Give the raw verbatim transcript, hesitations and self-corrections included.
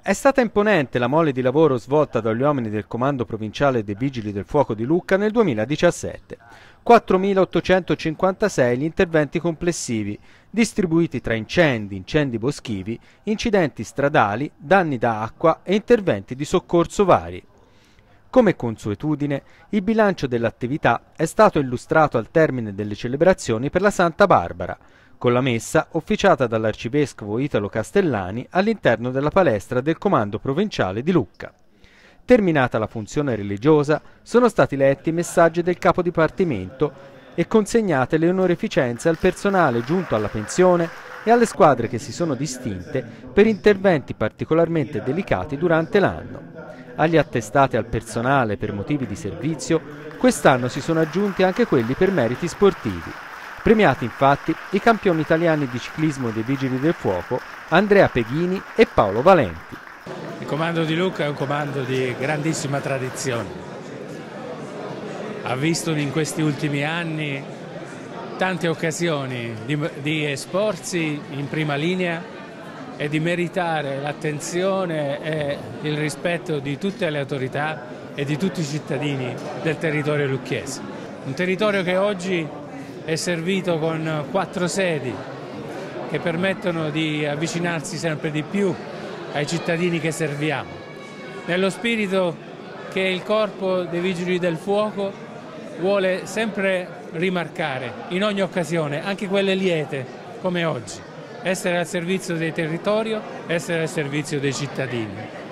È stata imponente la mole di lavoro svolta dagli uomini del Comando Provinciale dei Vigili del Fuoco di Lucca nel duemiladiciassette. quattromilaottocentocinquantasei gli interventi complessivi, distribuiti tra incendi, incendi boschivi, incidenti stradali, danni da acqua e interventi di soccorso vari. Come consuetudine, il bilancio dell'attività è stato illustrato al termine delle celebrazioni per la Santa Barbara, con la messa officiata dall'arcivescovo Italo Castellani all'interno della palestra del Comando Provinciale di Lucca. Terminata la funzione religiosa, sono stati letti i messaggi del capo dipartimento e consegnate le onorificenze al personale giunto alla pensione e alle squadre che si sono distinte per interventi particolarmente delicati durante l'anno. Agli attestati al personale per motivi di servizio, quest'anno si sono aggiunti anche quelli per meriti sportivi. Premiati infatti i campioni italiani di ciclismo dei Vigili del Fuoco Andrea Peghini e Paolo Valenti. Il comando di Lucca è un comando di grandissima tradizione. Ha visto in questi ultimi anni tante occasioni di, di esporsi in prima linea e di meritare l'attenzione e il rispetto di tutte le autorità e di tutti i cittadini del territorio lucchese. Un territorio che oggi è servito con quattro sedi che permettono di avvicinarsi sempre di più ai cittadini che serviamo, nello spirito che il Corpo dei Vigili del Fuoco vuole sempre rimarcare in ogni occasione, anche quelle liete come oggi, essere al servizio del territorio, essere al servizio dei cittadini.